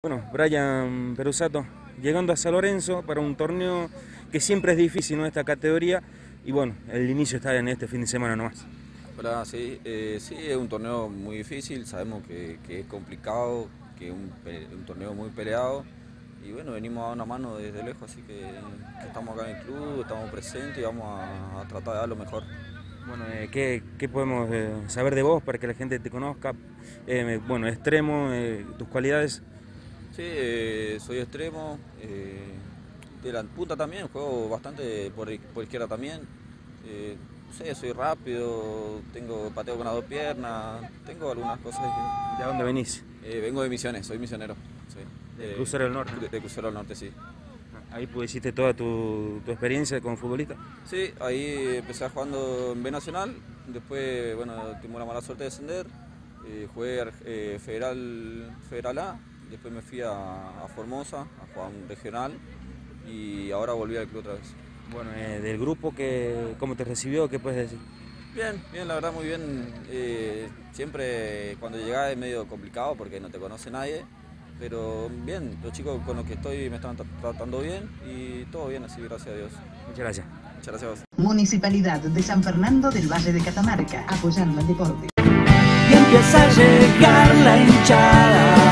Bueno, Brian Perusato, llegando a San Lorenzo para un torneo que siempre es difícil, ¿no? Esta categoría, y bueno, el inicio está en este fin de semana nomás. Hola, sí, sí, es un torneo muy difícil, sabemos que es complicado, que es un torneo muy peleado, y bueno, venimos a dar una mano desde lejos, así que estamos acá en el club, estamos presentes y vamos a tratar de dar lo mejor. Bueno, ¿qué podemos saber de vos para que la gente te conozca? Bueno, extremo, tus cualidades. Sí, soy extremo, de la punta también, juego bastante por izquierda también. No sé, soy rápido, pateo con las dos piernas, tengo algunas cosas. ¿De dónde venís? Vengo de Misiones, soy misionero. Sí. De Crucero del Norte. De Crucero del Norte, sí. Ahí pues, hiciste toda tu experiencia como futbolista. Sí, ahí empecé jugando en B Nacional, después, bueno, tuvimos la mala suerte de descender, jugué Federal A, después me fui a Formosa a jugar un regional y ahora volví al club otra vez. Bueno, del grupo, ¿cómo te recibió? ¿Qué puedes decir? Bien, bien, la verdad muy bien. Siempre cuando llegás es medio complicado porque no te conoce nadie, pero bien, los chicos con los que estoy me están tratando bien y todo bien, así gracias a Dios. Muchas gracias. Muchas gracias a vos. Municipalidad de San Fernando del Valle de Catamarca, apoyando el deporte. Y empieza a llegar la hinchada.